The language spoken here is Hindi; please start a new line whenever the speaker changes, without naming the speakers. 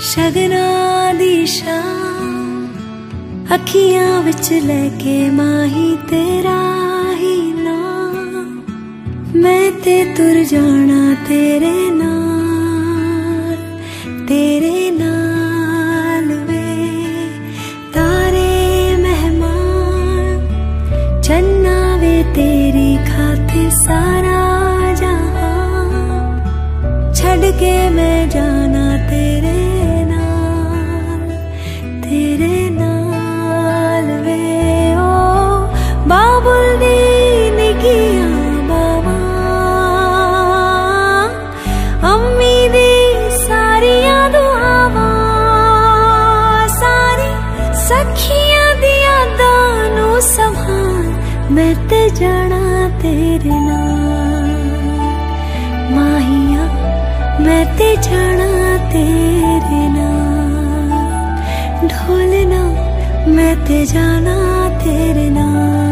शगना दी शाम अखियां विच लेके माही तेरा ही नाम, मैं ते तुर जाना तेरे नाल वे। तारे मेहमान चन्ना वे तेरी खातिर सारा जहां, छड़ के मैं जाना तेरे नाल वे। ओ बाबुल दी निगियां बाबा, अम्मी दी सारियां दुआवां, सारी सखियां दी यादां नू संभाल, मैं ते जाना तेरे नाल माहिया, मैं ते जाना तेरे नाल ढोलना, मैं ते जाना तेरे नाल।